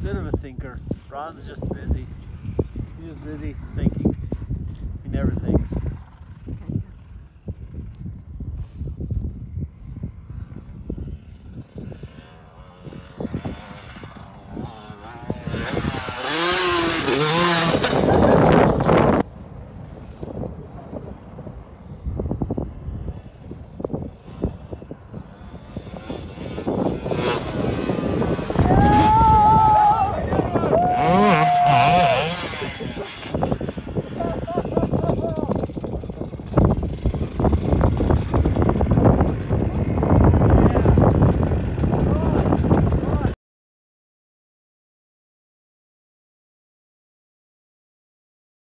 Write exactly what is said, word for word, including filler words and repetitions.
bit of a thinker. Ron's just busy. He's just busy thinking. He never thinks.